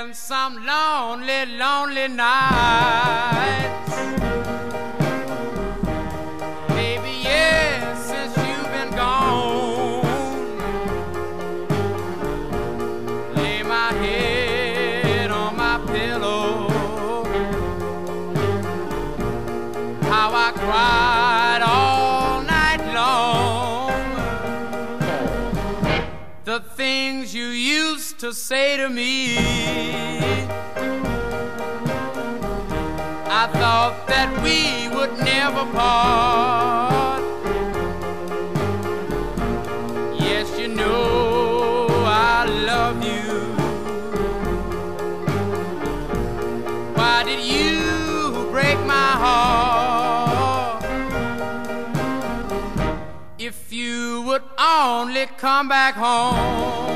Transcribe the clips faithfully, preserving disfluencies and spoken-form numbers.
been some lonely, lonely nights, baby, yes, since you've been gone. Lay my head on my pillow, how I cried all night long. The things you used to say to me, I thought that we would never part. Yes, you know I love you. Why did you break my heart? If you would only come back home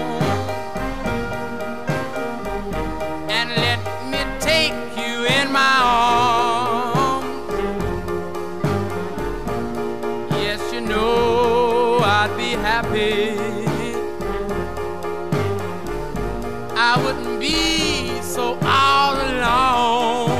and let me take you in my arms, yes, you know I'd be happy. I wouldn't be so all alone.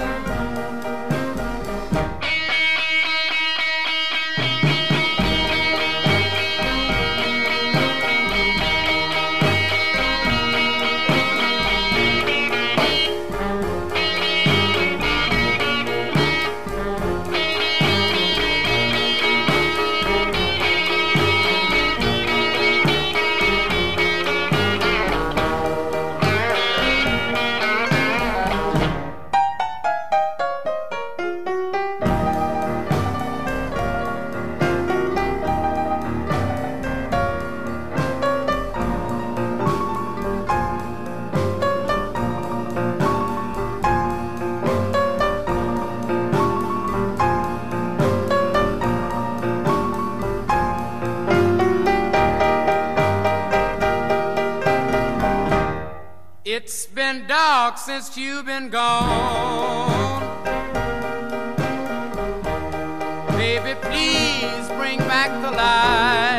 It's been dark since you've been gone. Baby, please bring back the light.